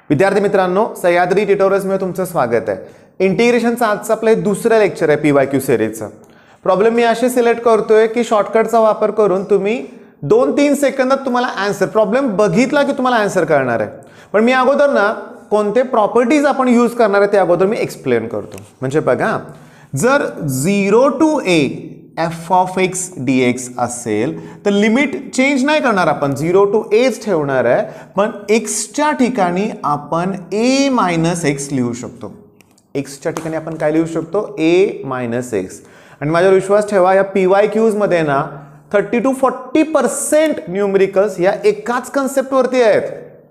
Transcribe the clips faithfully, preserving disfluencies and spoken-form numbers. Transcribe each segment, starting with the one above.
विद्यार्थी मित्रांनो, सह्याद्री ट्युटोरियल्समध्ये तुमचं स्वागत आहे। इंटिग्रेशनचा आजचा आपलं हे दुसरं लेक्चर आहे पीवायक्यू सिरीजचं। प्रॉब्लेम मी असे सिलेक्ट करतोय की शॉर्टकटचा वापर करून तुम्ही दोन तीन सेकंदात तुम्हाला आन्सर प्रॉब्लेम बघितला की तुम्हाला आन्सर कळणार आहे। पण मी अगोदर ना कोणते प्रॉपर्टीज आपण यूज करणार आहे ते अगोदर मी एक्सप्लेन करतो। म्हणजे बघा, जर zero to A F of X D X असेल तर लिमिट चेंज नाही करणार, आपण झिरो टू एच ठेवणार आहे, पण एक्सच्या ठिकाणी आपण ए मायनस एक्स लिहू शकतो। एक्सच्या ठिकाणी आपण काय लिहू शकतो? A minus x. आणि माझ्यावर विश्वास ठेवा, या पीवायक्यूज मध्ये ना thirty to forty percent numericals या एकाच कन्सेप्ट वरती आहेत।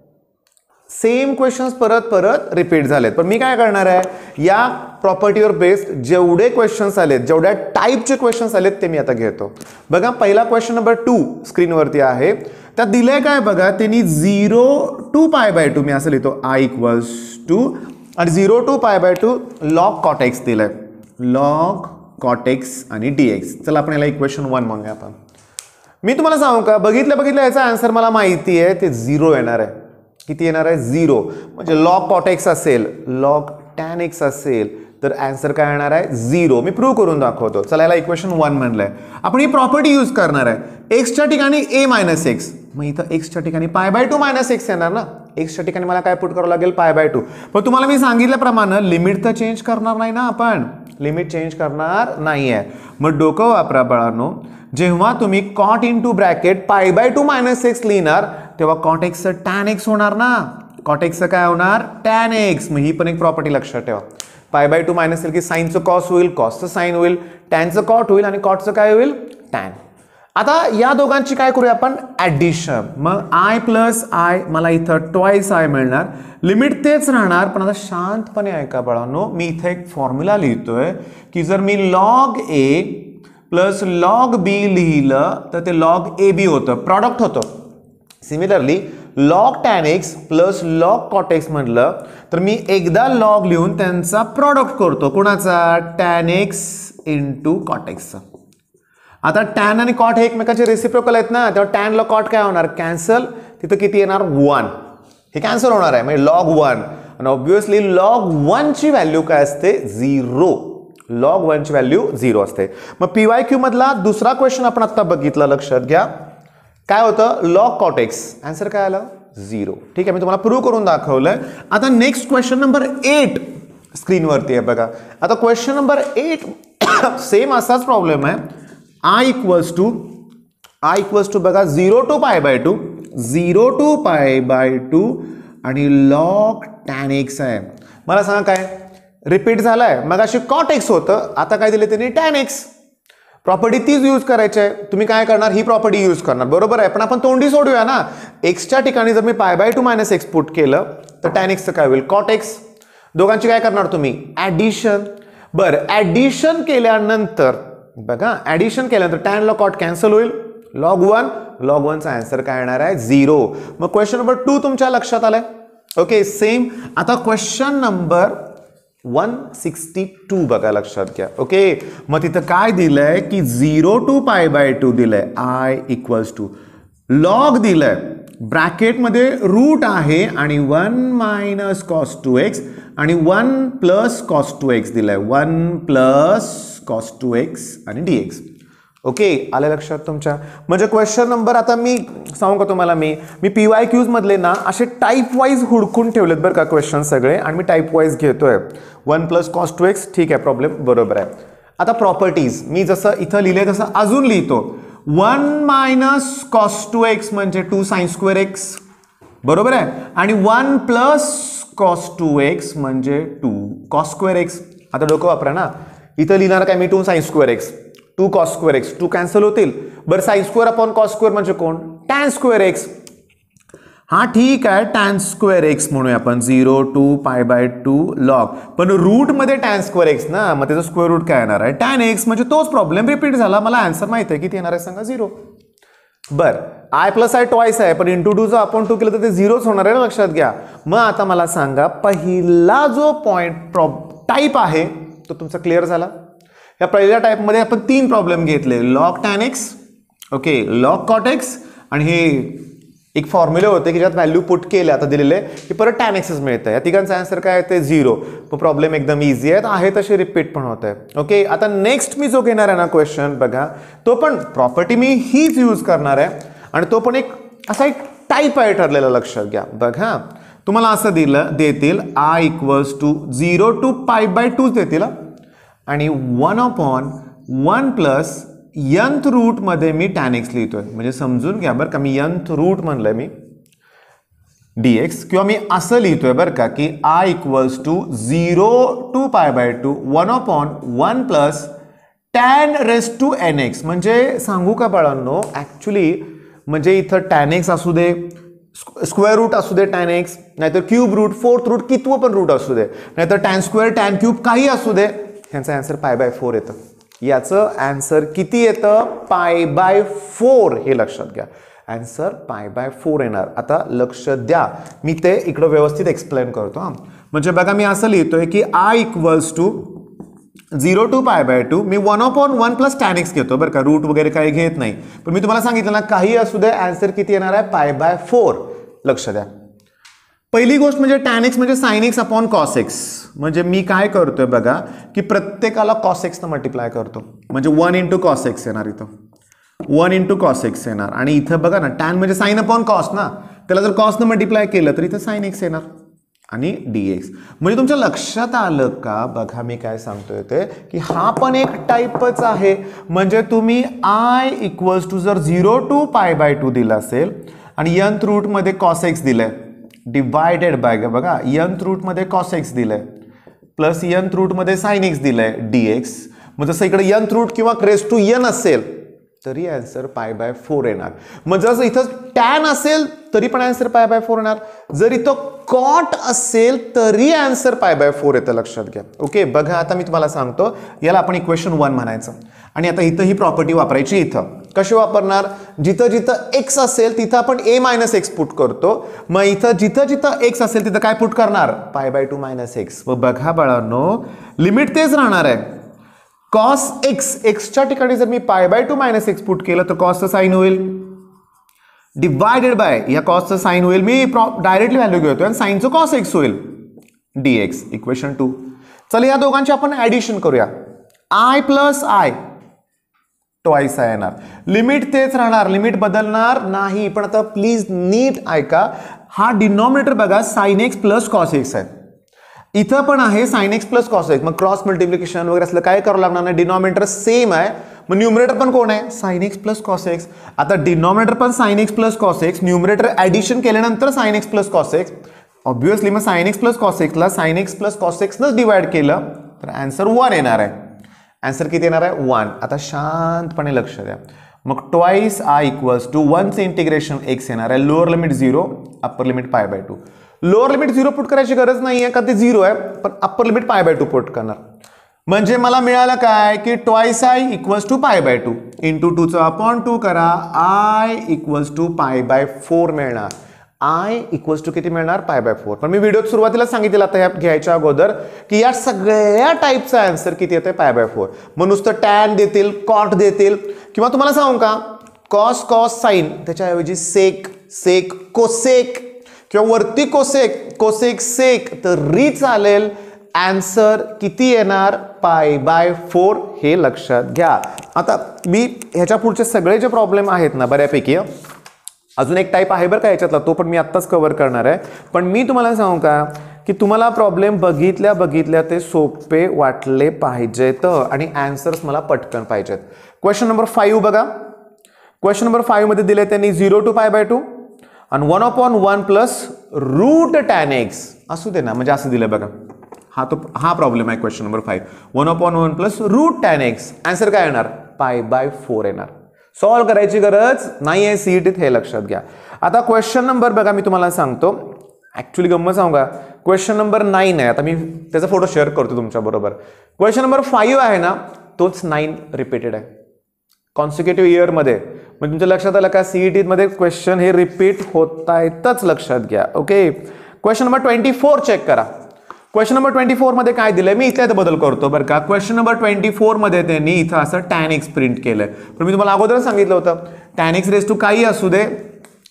सेम क्वेश्चन्स परत परत रिपीट झालेत, पण मी काय करणार आहे, या प्रॉपर्टीवर बेस्ड जेवढे क्वेश्चन्स आलेत, जेवढ्या टाईपचे क्वेश्चन्स आलेत ते मी आता घेतो। बघा, पहिला क्वेश्चन नंबर टू स्क्रीनवरती आहे, त्यात दिलंय काय बघा, त्यांनी zero to pi by two मी असं लिहितो आय इक्वल्स टू आणि zero to pi by two log cot x दिलंय, लॉग कॉट एक्स आणि डी एक्स। चला आपण याला इक्वेशन वन म्हणूया आपण। मी तुम्हाला सांगू का, बघितलं बघितलं याचा आन्सर मला माहिती आहे, ते झिरो येणार आहे। किती येणार आहे? झिरो। म्हणजे लॉग कॉट एक्स असेल, लॉग टॅन एक्स असेल तर आन्सर काय येणार आहे? झिरो। मी प्रूव्ह करून दाखवतो। चला याला इक्वेशन वन म्हणलंय, आपण ही प्रॉपर्टी यूज करणार आहे। एक्सच्या ठिकाणी ए मायनस एक्स, मग इथं एक्सच्या ठिकाणी पाय बाय टू मायनस एक्स येणार ना। एक्सच्या ठिकाणी मला काय पुट करावं लागेल? पाय बाय टू। पण तुम्हाला मी सांगितल्याप्रमाणे लिमिट तर चेंज करणार नाही ना, आपण लिमिट चेंज करणार नाहीये। मग डोकं वापरा बाळांनो, जेव्हा तुम्ही cot into bracket pi by two minus x लिहिणार तेव्हा कॉट एक्सचं टॅन एक्स होणार ना। कॉट एक्सचं काय होणार? Tan x. मग ही पण एक प्रॉपर्टी लक्षात ठेवा, पाय बाय टू मायनस की साईनचं कॉस होईल, कॉसचं साईन होईल, टॅनचं कॉट होईल आणि कॉटचं काय होईल? टॅन। आता या दोघांची काय करूया आपण? ऍडिशन। मग आय प्लस आय, मला इथं ट्वाइस आय मिळणार, लिमिट तेच राहणार। पण आता शांतपणे ऐका बाळांनो, मी इथे एक फॉर्म्युला लिहितोय की जर मी log a plus log b लिहिलं तर ते लॉग ए बी होतं, प्रॉडक्ट होतं। Similarly log tan x plus log cot x म्हटलं तर मी एकदा लॉग लिहून त्यांचा प्रॉडक्ट करतो, कोणाचा? टॅन एक्स इंटू कॉट एक्सचा। आता टॅन आणि कॉट हे एकमेकाचे रेसिप्रोकल आहेत ना, तेव्हा टॅन ला कॉट काय होणार? कॅन्सल। तिथं किती येणार? वन। हे कॅन्सल होणार आहे, म्हणजे लॉग वन। आणि ऑब्विसली लॉग वन ची व्हॅल्यू काय असते? झिरो। लॉग वन ची व्हॅल्यू झिरो असते। मग पीवायक्यू मधला दुसरा क्वेश्चन आपण आता बघितला, लक्षात घ्या काय होतं? लॉग कॉट एक्स, आन्सर काय आलं? झिरो। ठीक आहे, मी तुम्हाला प्रूव्ह करून दाखवलंय। आता नेक्स्ट क्वेश्चन नंबर एट स्क्रीनवरती आहे बघा। आता क्वेश्चन नंबर एट सेम असाच प्रॉब्लेम आहे। I equals to I equals to बघा zero to pi by two, zero to pi by two आणि लॉग टॅन एक्स आहे। मला सांगा काय रिपीट झालाय? मग अशी कॉट एक्स होतं, आता काय दिले त्यांनी? Tan x. प्रॉपर्टी तीच यूज करायची आहे। तुम्ही काय करणार? ही प्रॉपर्टी यूज करणार, बरोबर आहे। पण आपण तोंडी सोडूया ना, एक्सच्या ठिकाणी जर मी pi by two minus x put केलं तर टॅन एक्सचं काय होईल? Cot x. दोघांची काय करणार तुम्ही? ऍडिशन। बरं, ऍडिशन केल्यानंतर बघा, ऍडिशन केल्यानंतर टॅन ला कॉट कॅन्सल होईल, लॉग वन, लॉग वनचा आन्सर काय येणार आहे? झिरो। मग क्वेश्चन नंबर टू तुमच्या लक्षात आलाय? Okay, same. आता question number one sixty two बघा, लक्षात घ्या। ओके, मग तिथं काय दिलंय की zero to pi by two दिलंय, आय इक्वल्स टू लॉग दिलंय, ब्रॅकेटमध्ये रूट आहे आणि one minus cos two x आणि one plus cos two x दिलंय, one plus cos two x आणि डी एक्स। ओके, आलं लक्षात तुमच्या? म्हणजे क्वेश्चन नंबर आता मी सांगू का तुम्हाला, मी मी पीवायक्यूज मधले ना असे टाईप वाईज हुडकून ठेवलेत बरं का क्वेश्चन सगळे, आणि मी टाईप वाईज घेतोय। One plus cos two x, ठीक आहे, प्रॉब्लेम बरोबर आहे। आता प्रॉपर्टीज मी जसं इथं लिहिले तसं अजून लिहितो। One minus cos two x म्हणजे टू साइन स्क्वेअर एक्स, बरोबर आहे, आणि one plus cos two x म्हणजे टू कॉस स्क्वेअर एक्स। आता डोकं वापरा ना, इथं लिहिणार काय मी? Two sine square x, two cos square x, two cancel होतील। बरं, sine square upon cos square म्हणजे कोण? Tan square x. हा ठीक आहे, टॅन स्क्वेअर एक्स म्हणूया आपण, zero to pi by two log, पण रूट मध्ये टॅन स्क्वेअर एक्स ना, मग त्याचं स्क्वेअर रूट काय येणार आहे? Tan x. म्हणजे तोच प्रॉब्लेम रिपीट झाला। मला आन्सर माहिती आहे, किती येणार आहे सांगा? झिरो। बरं, आय प्लस आय ट्वाइस आहे, पण इंटू टू जर आपण टू केलं तर ते झिरोच होणार आहे, लक्षात घ्या। मग आता मला सांगा, पहिला जो पॉइंट टाईप आहे तो तुमचा क्लिअर झाला? या पहिल्या टाईपमध्ये आपण तीन प्रॉब्लेम घेतले, log tan x, okay, log cot x आणि हे एक फॉर्म्युले होते की ज्यात व्हॅल्यू पुट केले आता दिलेले की परत टॅन एक्सच मिळतं. या तिघांचा आन्सर काय आहे ते झिरो. प्रॉब्लेम एकदम इझी आहे, आहे तसे रिपीट पण होत आहे. ओके, आता नेक्स्ट मी जो घेणार आहे ना क्वेश्चन बघा, तो पण प्रॉपर्टी मी हीच यूज करणार आहे आणि तो पण एक असा एक टाईप आहे ठरलेला, लक्षात घ्या. बघा तुम्हाला असं दिलं देतील I equals to zero to pi by two देतील आणि one upon one plus nth root मध्ये मी टॅन एक्स लिहितोय. म्हणजे समजून घ्या बरं का, मी यंथ रूट म्हणलंय मी डीएक्स, किंवा मी असं लिहितोय बरं का की I equals to zero to pi by two one upon one plus tan raise to n x. म्हणजे सांगू का बाळांनो, ऍक्च्युली म्हणजे इथं टॅन एक्स असू दे, स्क्वेअर रूट असू दे टॅन एक्स, नाहीतर क्यूब रूट, फोर्थ रूट, कितवं पण रूट असू दे, नाहीतर टॅन स्क्वेअर टॅन क्यूब काही असू दे, ह्यांचं आन्सर पाय बाय फोर येतं. याचं आन्सर किती येतं? पाय बाय फोर. हे लक्षात घ्या, आन्सर पाय बाय फोर येणार. आता लक्ष द्या, मी ते इकडं व्यवस्थित एक्सप्लेन करतो. हा म्हणजे बघा मी असं लिहितोय की I equals to zero to pi by two, मी one upon one plus tan x घेतो बरं का, रूट वगैरे काही घेत नाही. पण मी तुम्हाला सांगितलं ना काही असू दे, आन्सर किती येणार आहे? Pi by four. लक्ष द्या, पहिली गोष्ट म्हणजे टॅन एक्स म्हणजे sine x upon cos x. म्हणजे मी काय करतोय बघा की प्रत्येकाला कॉस एक्स न मल्टिप्लाय करतो, म्हणजे वन इंटू कॉस एक्स येणार, इथं वन इंटू कॉस एक्स येणार. आणि इथं बघा ना टॅन म्हणजे साइन अपॉन कॉस ना, त्याला जर कॉस न मल्टिप्लाय केलं तर इथं साइन एक्स येणार आणि डीएक्स. म्हणजे तुमच्या लक्षात आलं का? बघा मी काय सांगतोय ते की हा पण एक टाईपच आहे. म्हणजे तुम्ही आय इक्वल्स टू जर zero to pi by two दिला असेल आणि यंथ रूट मध्ये कॉस एक्स दिलंय डिवायडेड बाय, बघा यंथ रूट मध्ये कॉस एक्स दिलंय प्लस यंथ रूट मध्ये साइन एक्स दिलंय डीएक्स. मग जसं इकडे यंथ रूट किंवा क्रेस टू यन असेल तरी आन्सर पाय बाय फोर येणार. मग जसं इथं टॅन असेल तरी पण आन्सर पाय बाय फोर येणार, जर इथं कॉट असेल तरी आन्सर पाय बाय फोर येतं. लक्षात घ्या. ओके, बघा आता मी तुम्हाला सांगतो, याला आपण इक्वेशन वन म्हणायचं आणि आता इथं ही प्रॉपर्टी वापरायची. इथं कशी वापरणार? जिथं जिथं एक्स असेल तिथं आपण ए मायनस एक्स पुट करतो. मग इथं जिथं जिथं एक्स असेल तिथं काय पुट करणार? पाय बाय टू मायनस एक्स. मग बघा बाळांनो, लिमिट तेच राहणार आहे. कॉस एक्स, एक्सच्या ठिकाणी जर मी pi by two minus x put केलं तर कॉसचं साईन होईल डिवायडेड बाय या कॉसचं साईन होईल, मी डायरेक्टली व्हॅल्यू घेतोय आणि साईनचं कॉस एक्स होईल डीएक्स. Equation two. चला या दोघांची आपण ऍडिशन करूया. I plus I twice I येणार, लिमिट तेच राहणार, लिमिट बदलणार नाही. पण आता प्लीज नीट ऐका, हा डिनॉमिनेटर बघा sine x plus cos x आहे, इथं पण आहे sine x plus cos x. मग क्रॉस मल्टिप्लिकेशन वगैरे असलं काय करावं लागणार नाही, डिनॉमिनेटर सेम आहे. मग न्यूमरेटर पण कोण आहे? Sine x plus cos x. आता डिनॉमिनेटर पण sine x plus cos x, numerator addition केल्यानंतर sine x plus cos x. Obviously मग साइन एक्स प्लस कॉस एक्सला साइन एक्स प्लस कॉस एक्सनंच डिवाइड केलं तर आन्सर वन येणार आहे. आन्सर किती येणार आहे? वन. आता शांतपणे लक्ष द्या. मग ट्वाइस आय इक्वल्स टू वनचं इंटिग्रेशन एक्स येणार आहे, lower limit zero, upper limit pi by two. Lower limit zero put करायची गरज नाही आहे का ते झिरो आहे, पण upper limit pi by two put करणार. म्हणजे मला मिळालं काय की twice I equals to pi by two into टूचं अपॉन टू करा, I equals to pi by four मिळणार. आय इक्वल्स टू किती मिळणार? पाय बाय फोर. पण मी व्हिडिओत सुरुवातीला सांगितलं आता ह्या घ्यायच्या अगोदर की या सगळ्या टाईपचा आन्सर किती येतोय? पाय बाय फोर. मग नुसतं टॅन देतील, कॉट देतील, किंवा तुम्हाला सांगू का कॉस कॉस साइन त्याच्याऐवजी सेक सेक कोसेक किंवा वरती कोसेक कोसेक सेक तरी चालेल. आन्सर किती येणार? पाय बाय फोर. हे लक्षात घ्या. आता मी ह्याच्या पुढचे सगळे जे प्रॉब्लेम आहेत ना बऱ्यापैकी, अजून एक टाईप आहे बरं का याच्यातला, तो पण मी आत्ताच कव्हर करणार आहे. पण मी तुम्हाला सांगू का की तुम्हाला प्रॉब्लेम बघितल्या बघितल्या ते सोपे वाटले पाहिजेत आणि आन्सर्स मला पटकन पाहिजेत. क्वेश्चन नंबर फाईव्ह बघा. क्वेश्चन नंबर फाईव्ह मध्ये दिले त्यांनी zero to pi by two आणि one upon one plus root tan x असू दे ना, म्हणजे असं दिलं बघा. हा तो हा प्रॉब्लेम आहे question number five. One upon one plus root tan x, answer काय येणार? पाय बाय फोर येणार. सॉल्व करायची गरज नाही आहे सीईटीत, हे लक्षात घ्या. आता क्वेश्चन नंबर बघा मी तुम्हाला सांगतो, ऍक्च्युली गंमत सांगू का, क्वेश्चन नंबर नाईन आहे. आता मी त्याचा फोटो शेअर करतो तुमच्या बरोबर. क्वेश्चन नंबर फाईव्ह आहे ना, तोच नाईन रिपीटेड आहे कॉन्सिक्युटिव्ह इयरमध्ये. म्हणजे तुमच्या लक्षात आलं का सीईटी मध्ये क्वेश्चन हे रिपीट होत आहेतच, लक्षात घ्या. Okay, question number twenty four check करा. क्वेश्चन नंबर ट्वेंटी फोर मध्ये काय दिलंय, मी इथल्या बदल करतो बरं का. क्वेश्चन नंबर ट्वेंटी फोर मध्ये त्यांनी इथं असं टॅन एक्स प्रिंट केलंय. पण मी तुम्हाला अगोदर सांगितलं होतं टॅन एक्स रेस टू काही असू दे,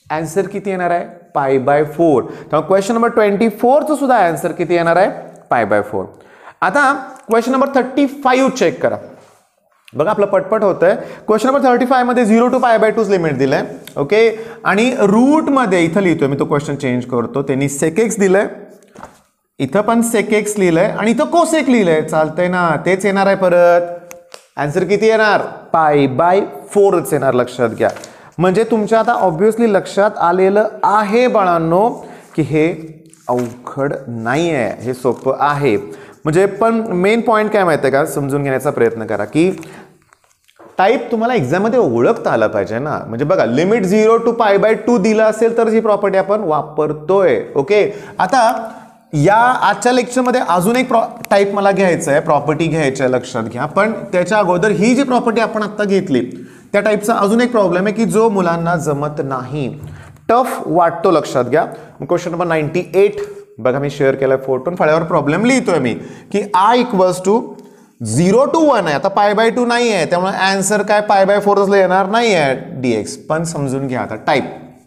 आन्सर किती येणार आहे पाय बाय फोर. तर क्वेश्चन नंबर ट्वेंटी फोरचं सुद्धा आन्सर किती येणार आहे पाय बाय फोर. आता question number thirty five check करा. बघा आपलं पटपट होतंय. क्वेश्चन नंबर थर्टी फाईव्ह मध्ये zero to pi by two limit दिलंय. ओके, आणि रूट मध्ये इथं लिहितोय मी, तो क्वेश्चन चेंज करतो. त्यांनी सेक एक्स दिलंय, इथं पण सेक एक्स लिहिलंय आणि इथं कोसेक लिहिलंय. चालतंय ना, तेच येणार आहे परत. आन्सर किती येणार पाय बाय फोरच येणार, लक्षात घ्या. म्हणजे तुमच्या आता ऑब्व्हियसली लक्षात आलेलं आहे बाळांनो की हे अवघड नाही आहे, हे सोपं आहे. म्हणजे पण मेन पॉईंट काय माहिती आहे का, समजून घेण्याचा प्रयत्न करा की टाईप तुम्हाला एक्झाममध्ये ओळखता आलं पाहिजे ना. म्हणजे बघा limit zero to pi by two दिला असेल तर ही प्रॉपर्टी आपण वापरतोय. ओके, आता या आजच्या लेक्चरमध्ये अजून एक टाईप मला घ्यायचं आहे, प्रॉपर्टी घ्यायची आहे, लक्षात घ्या. पण त्याच्या अगोदर ही जी प्रॉपर्टी आपण आता घेतली त्या टाईपचा अजून एक प्रॉब्लेम आहे की जो मुलांना जमत नाही, टफ वाटतो, लक्षात घ्या. क्वेश्चन नंबर नाईन्टी एट बघा, मी शेअर केलाय फोटो, फळ्यावर प्रॉब्लेम लिहितोय मी की I equals to zero to one आहे. आता पाय बाय टू नाही आहे, त्यामुळे आन्सर काय पाय बाय फोर असलं येणार नाही आहे डीएक्स. पण समजून घ्या आता टाईप.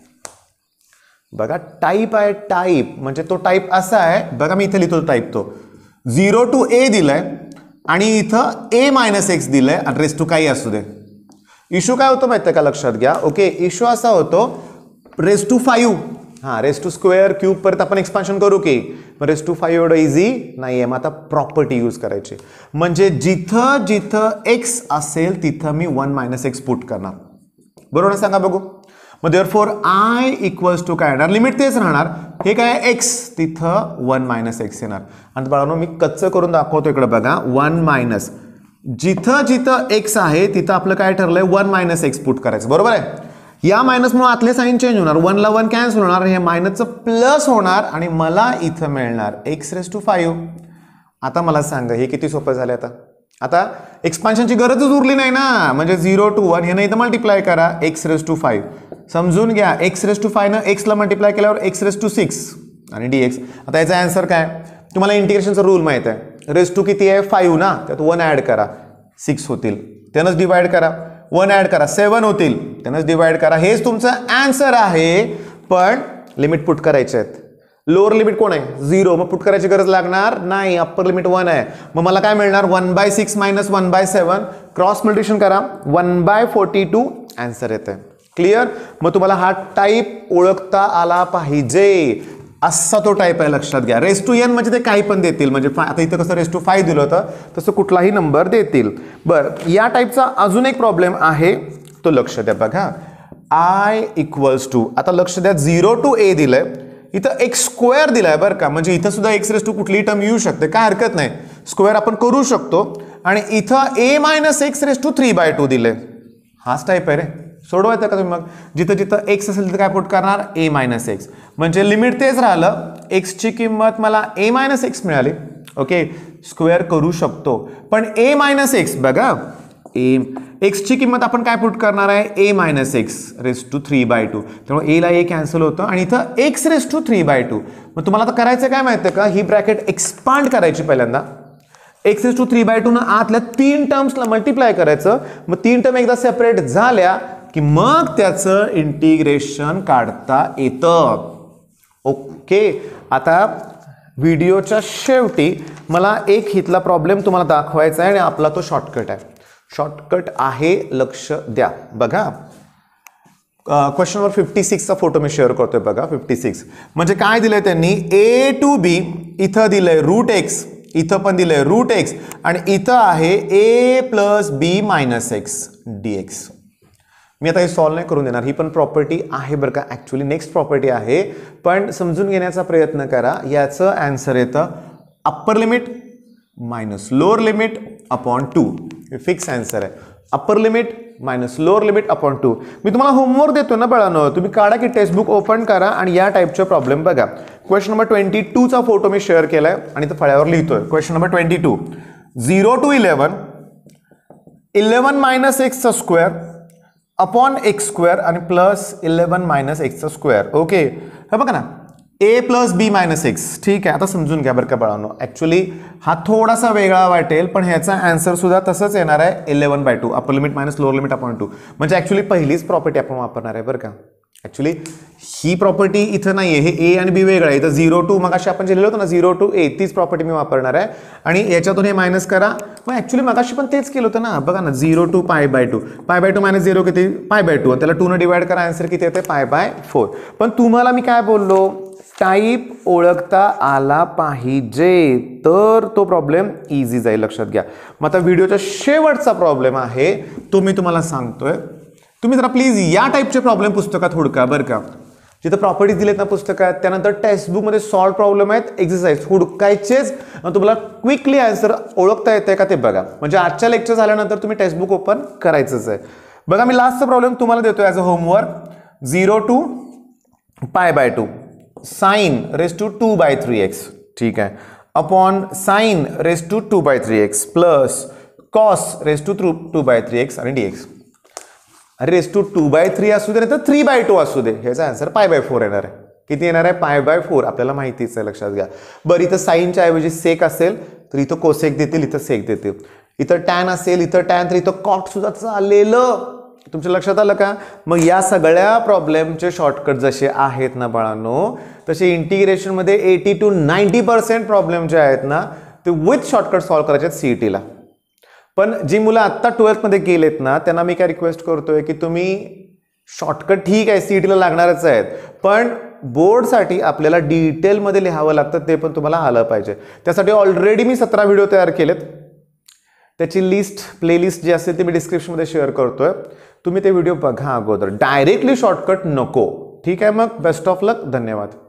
बघा टाईप आहे, टाईप म्हणजे तो टाईप असा आहे. बघा मी इथे लिहितो टाईप, तो झिरो टू ए दिलाय आणि इथं ए मायनस एक्स दिलंय आणि रेस टू काही असू दे. इश्यू काय होतो माहिती आहे का, लक्षात घ्या. ओके, इश्यू असा होतो रेस टू फाईव्ह, हा रेस टू स्क्वेअर क्यूब परत आपण एक्सपान्शन करू की, रेस टू फाईव्ह एवढं इझी नाही आहे. मग आता प्रॉपर्टी यूज करायची, म्हणजे जिथं जिथं एक्स असेल तिथं मी वन मायनस एक्स पुट करणार. बरोबर सांगा बघू. मग देअरफॉर आय इक्वल्स टू काय येणार, लिमिट तेच राहणार. हे काय एक्स, तिथं वन मायनस एक्स येणार. आणि बाळांनो मी कच्चं करून दाखवतो इकडे बघा. वन मायनस जिथं जिथं एक्स आहे तिथं आपलं काय ठरलंय वन मायनस एक्स पुट करायचं. बरोबर आहे. या मायनस मुळे आतले साईन चेंज होणार, वनला वन कॅन्सल होणार, हे मायनसचं प्लस होणार आणि मला इथं मिळणार एक्स रेस टू फाईव्ह. आता मला सांगा हे किती सोपं झालं. आता आता एक्सपान्शनची गरजच उरली नाही ना. म्हणजे झिरो टू वन हे नाही तर मल्टिप्लाय करा एक्स रेस टू फाईव्ह. समजून घ्या एक्स रेस टू फाईव्ह न एक्सला मल्टिप्लाय केल्यावर एक्स रेस टू सिक्स आणि डीएक्स. आता याचा आन्सर काय, तुम्हाला इंटिग्रेशनचा रूल माहित आहे. रेस टू किती आहे फाईव्ह ना, त्यात वन ऍड करा सिक्स होतील, त्यानंच डिवाइड करा, वन ऍड करा सेवन होतील, त्यानंच डिवाइड करा. हेच तुमचं आन्सर आहे. पण लिमिट पुट करायचे आहेत. लोअर लिमिट कोण आहे झिरो, मग पुट करायची गरज लागणार नाही. अप्पर लिमिट वन आहे. मग मला काय मिळणार one by six minus one by seven, cross multiplication करा, one by forty two answer येते. क्लिअर. मग तुम्हाला हा टाईप ओळखता आला पाहिजे. असा तो टाईप आहे, लक्षात घ्या. रेस टू एन म्हणजे ते काही पण देतील. म्हणजे आता इथं कसं रेस टू फाईव्ह दिलं होतं तसं कुठलाही नंबर देतील. बरं, या टाईपचा अजून एक प्रॉब्लेम आहे, तो लक्ष द्या बघा. आय इक्वल्स टू, आता लक्ष द्या झिरो टू ए दिलंय, इथं एक्स स्क्वेअर दिलाय बरं का. म्हणजे इथं सुद्धा एक्स रेस टू कुठलीही टर्म येऊ शकते, काय हरकत नाही, स्क्वेअर आपण करू शकतो. आणि इथं a minus x raise to three by two दिले. हाच टाईप आहे रे. सोडवायचं का तुम्ही. मग जिथं जिथं एक्स असेल तिथं काय पुट करणार ए मायनस एक्स. म्हणजे लिमिट तेच राहिलं, एक्सची किंमत मला ए मायनस एक्स मिळाली. ओके, स्क्वेअर करू शकतो. पण ए मायनस एक्स बघा, ए एक्सची किंमत आपण काय पुट करणार आहे a minus x raise to three by two. त्यामुळे एला ए कॅन्सल होतं आणि इथं x raise to three by two. मग तुम्हाला आता करायचं काय माहिती आहे का, ही ब्रॅकेट एक्सपांड करायची पहिल्यांदा. X raise to three by two न आतल्या तीन टर्म्सला मल्टिप्लाय करायचं. मग तीन टर्म एकदा सेपरेट झाल्या की मग त्याचं इंटिग्रेशन काढता येतं. ओके, आता व्हिडिओच्या शेवटी मला एक हितला प्रॉब्लेम तुम्हाला दाखवायचा आहे आणि आपला तो शॉर्टकट आहे. शॉर्टकट आहे, लक्ष द्या बघा. क्वेश्चन नंबर फिफ्टी सिक्सचा फोटो मी शेअर करतोय बघा. फिफ्टी सिक्स म्हणजे काय दिलंय त्यांनी, ए टू बी, इथं दिलंय रूट एक्स, इथं पण दिलंय रूट एक्स आणि इथं आहे a plus B minus x D x. मी आता हे सॉल्व नाही करून देणार, ही पण प्रॉपर्टी आहे बरं का. ॲक्च्युली नेक्स्ट प्रॉपर्टी आहे, पण समजून घेण्याचा प्रयत्न करा. याचं आन्सर येतं upper limit minus lower limit upon two. हे फिक्स आन्सर आहे. Upper limit minus lower limit upon two. मी तुम्हाला होमवर्क देतो ना बाळांनो, तुम्ही काढा की टेक्स्टबुक ओपन करा आणि या टाईपचे प्रॉब्लेम बघा. क्वेश्चन नंबर ट्वेंटी टूचा फोटो मी शेअर केलाय आणि तो फळ्यावर लिहितोय. Question number twenty two, zero two eleven, eleven minus एक्सचा स्क्वेअर अपॉन एक्स स्क्वेअर आणि प्लस इलेवन मायनस एक्सचा स्क्वेअर. ओके, हे बघा ना, A plus B minus X. ठीक आहे, आता समजून घ्या बरं का बाळांनो. ॲक्च्युली हा थोडासा वेगळा वाटेल, पण ह्याचा आन्सर सुद्धा तसंच येणार आहे, eleven by two, upper limit minus lower limit upon two. म्हणजे ॲक्च्युली पहिलीच प्रॉपर्टी आपण वापरणार आहे बरं का. ॲक्च्युली ही प्रॉपर्टी इथं नाही आहे, हे ए आणि बी वेगळं आहे. इथं झिरो टू मग अशी आपण जे लिहिलो होतो ना झिरो टू ए, तीच प्रॉपर्टी मी वापरणार आहे. आणि याच्यातून हे मायनस करा. मग ॲक्च्युली मगाशी पण तेच केलं होतं ना, बघा ना zero to pi by two, pi by two minus zero किती पाय बाय टू, त्याला टू न डिवाइड करा, आन्सर किती येते पाय बाय फोर. पण तुम्हाला मी काय बोललो, टाईप ओळखता आला पाहिजे तर तो प्रॉब्लेम इझी जाईल, लक्षात घ्या. मग आता व्हिडिओचा शेवटचा प्रॉब्लेम आहे तो मी तुम्हाला सांगतोय. तुम्ही जरा प्लीज या टाईपचे प्रॉब्लेम पुस्तकात हुडका बरं का, जिथं प्रॉपर्टीज दिलेत ना पुस्तकात, त्यानंतर टेक्स्टबुकमध्ये सॉल्व प्रॉब्लेम आहेत, एक्सरसाइज हुडकायचेच, तुम्हाला क्विकली आन्सर ओळखता येते का ते बघा. म्हणजे आजच्या लेक्चर झाल्यानंतर तुम्ही टेक्स्टबुक ओपन करायचंच आहे. बघा मी लास्टचा प्रॉब्लेम तुम्हाला देतो as a homework. Zero to pi by two sine raise to two by three X, ठीक आहे, upon sine raise to two by three X plus cos raise to through two by three X आणि D X. अरे raise to two by three असू दे नाही तर three by to असू दे, ह्याचा आन्सर पाय बाय फोर येणार आहे. किती येणार आहे पाय बाय फोर, आपल्याला माहितीच आहे, लक्षात घ्या. बरं इथं साईनच्या ऐवजी सेक असेल तर इथं कोसेक देतील, इथं सेक देतील. इथं टॅन असेल, इथं टॅन, तर इथं कॉट सुद्धा चालेलं. तुमच्या लक्षात आलं का. मग या सगळ्या प्रॉब्लेमचे शॉर्टकट जसे आहेत ना बाळांनो, तसे इंटिग्रेशनमध्ये eighty to ninety percent problem जे आहेत ना ते विथ शॉर्टकट सॉल्व्ह करायचे आहेत सीईटीला. पण जी मुलं आत्ता ट्वेल्थमध्ये गेलेत ना त्यांना मी काय रिक्वेस्ट करतोय की तुम्ही शॉर्टकट ठीक आहे सीईटीला लागणारच आहेत, पण बोर्डसाठी आपल्याला डिटेलमध्ये लिहावं लागतं, ते पण तुम्हाला आलं पाहिजे. त्यासाठी ऑलरेडी मी सतरा व्हिडिओ तयार केलेत, त्याची लिस्ट प्लेलिस्ट जी असेल ती मी डिस्क्रिप्शनमध्ये शेअर करतोय. तुम्ही ते व्हिडिओ बघा अगोदर, डायरेक्टली शॉर्टकट नको, ठीक आहे. मग बेस्ट ऑफ लक, धन्यवाद.